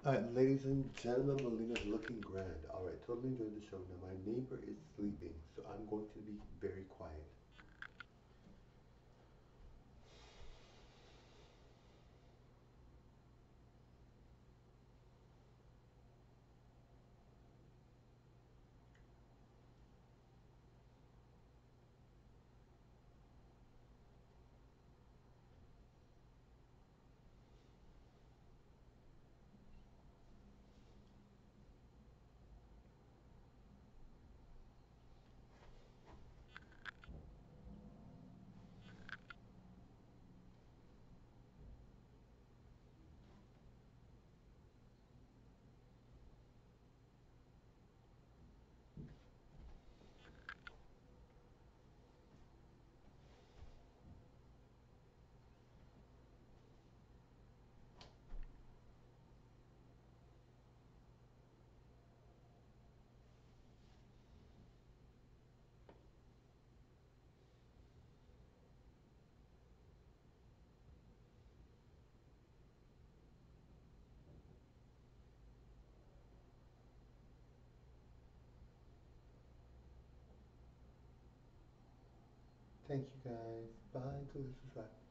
Alright, ladies and gentlemen, Melina's looking grand. Alright, totally enjoyed the show. Now my neighbor is sleeping, so I'm going to be very quiet. Thank you guys. Bye until this is wrapped.